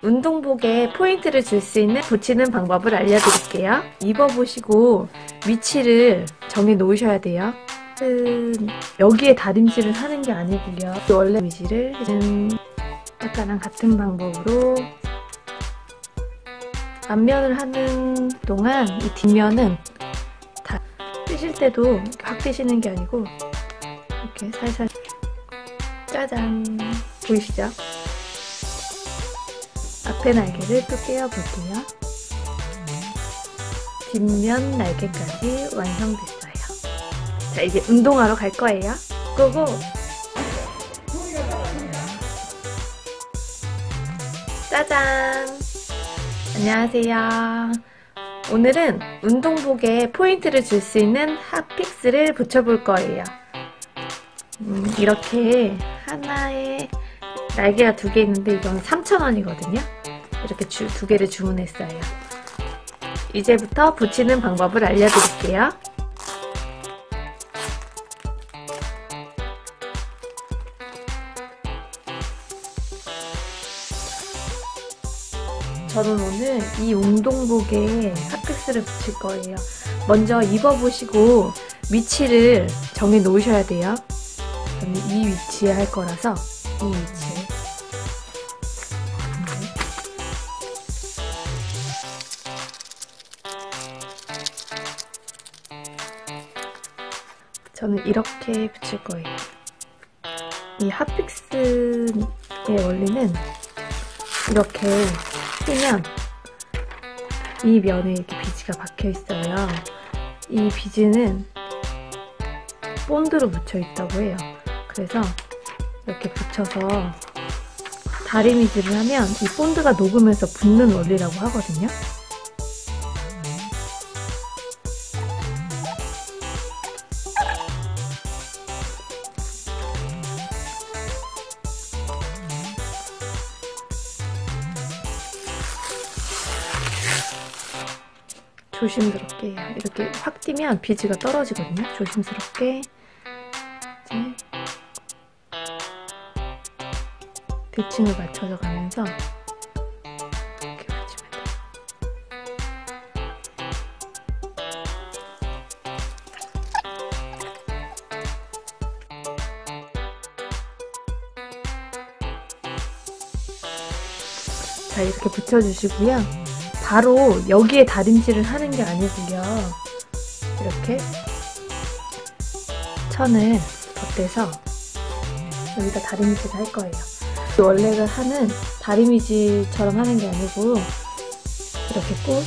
운동복에 포인트를 줄 수 있는 붙이는 방법을 알려드릴게요. 입어보시고 위치를 정해 놓으셔야 돼요. 여기에 다림질을 하는 게 아니고요. 원래 위치를 아까랑 같은 방법으로 앞면을 하는 동안 이 뒷면은 다 뜨실 때도 이렇게 확 뜨시는 게 아니고 이렇게 살살 짜잔 보이시죠? 앞에 날개를 또 떼어볼게요. 뒷면 날개까지 완성됐어요. 자, 이제 운동하러 갈 거예요. 고고! 짜잔! 안녕하세요. 오늘은 운동복에 포인트를 줄 수 있는 핫픽스를 붙여볼 거예요. 이렇게 하나에 날개가 2개 있는데 이건 3,000원이거든요. 이렇게 2개를 주문했어요. 이제부터 붙이는 방법을 알려드릴게요. 저는 오늘 이 운동복에 핫픽스를 붙일 거예요. 먼저 입어보시고 위치를 정해 놓으셔야 돼요. 저는 이 위치에 할 거라서 이 위치에. 저는 이렇게 붙일 거예요. 이 핫픽스의 원리는 이렇게 뜨면 이 면에 이렇게 비즈가 박혀 있어요. 이 비즈는 본드로 붙여 있다고 해요. 그래서 이렇게 붙여서 다리미질을 하면 이 본드가 녹으면서 붙는 원리라고 하거든요. 조심스럽게 해요. 이렇게 확 뛰면 비즈가 떨어지거든요. 조심스럽게 이제 대칭을 맞춰서 가면서 이렇게 붙이면 돼요. 자, 이렇게 붙여주시고요. 바로 여기에 다림질을 하는 게 아니고요. 이렇게 천을 덧대서 여기다 다림질을 할 거예요. 원래가 하는 다리미질처럼 하는 게 아니고 이렇게 꾹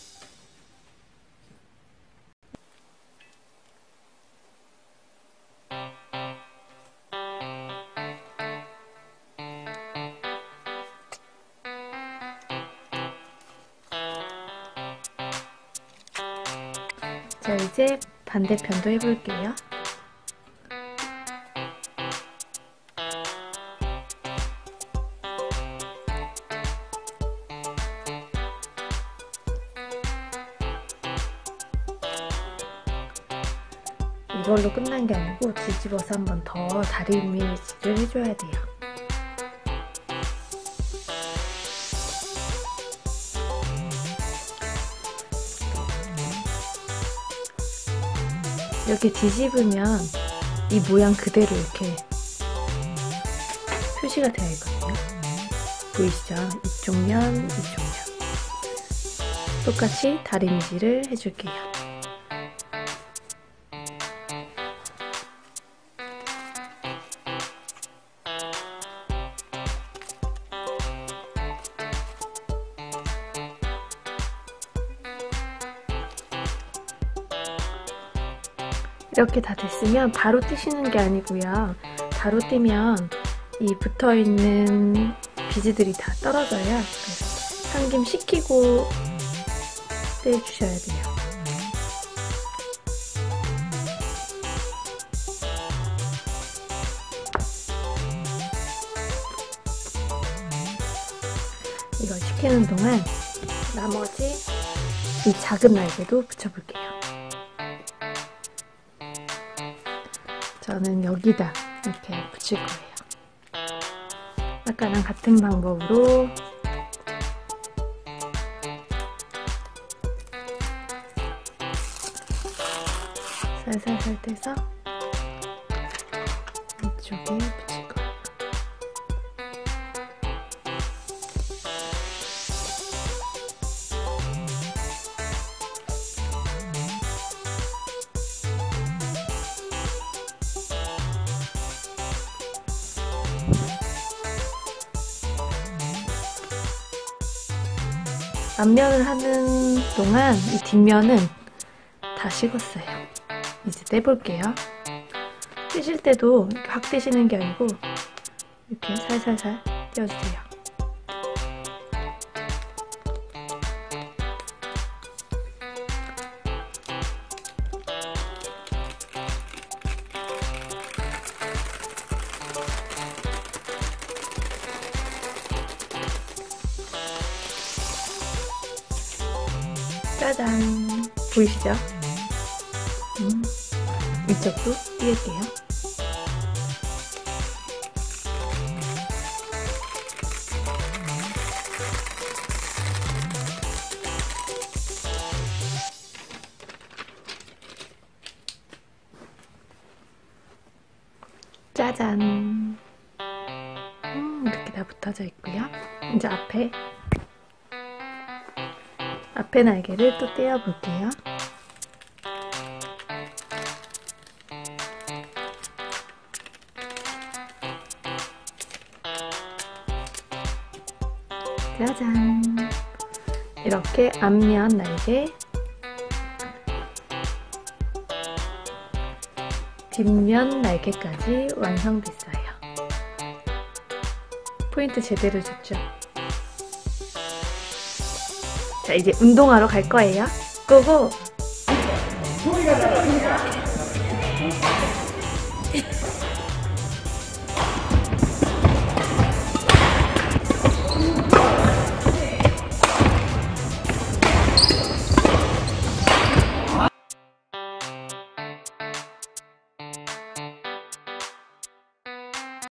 자, 이제 반대편도 해볼게요. 이걸로 끝난 게 아니고 뒤집어서 한 번 더 다리미질을 해줘야 돼요. 이렇게 뒤집으면 이 모양 그대로 이렇게 표시가 되어 있거든요. 보이시죠? 이쪽 면, 이쪽 면. 똑같이 다리미질을 해줄게요. 이렇게 다 됐으면 바로 뜨시는 게 아니고요. 바로 뜨면 이 붙어있는 비즈들이 다 떨어져요. 그래서 한 김 식히고 떼주셔야 돼요. 이거 식히는 동안 나머지 이 작은 날개도 붙여볼게요. 저는 여기다 이렇게 붙일 거예요. 아까랑 같은 방법으로 살살살 떼서 이쪽에 붙일 거예요. 앞면을 하는 동안 이 뒷면은 다 식었어요. 이제 떼볼게요. 떼실 때도 이렇게 확 떼시는 게 아니고 이렇게 살살살 떼어주세요. 짜잔! 보이시죠? 이쪽도 띄울게요. 짜잔! 이렇게 다 붙어져 있고요. 이제 앞에 날개를 또 떼어 볼게요. 짜잔! 이렇게 앞면 날개, 뒷면 날개까지 완성됐어요. 포인트 제대로 줬죠? 자, 이제 운동하러 갈 거예요. 고고!